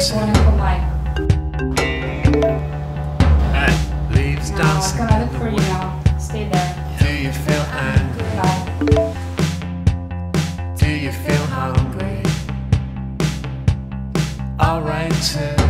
kunin på mig. Leaves No, I'm dancing. gonna look for you now. Stay there. Do you feel angry? Goodbye. Do you feel hungry? I'll write to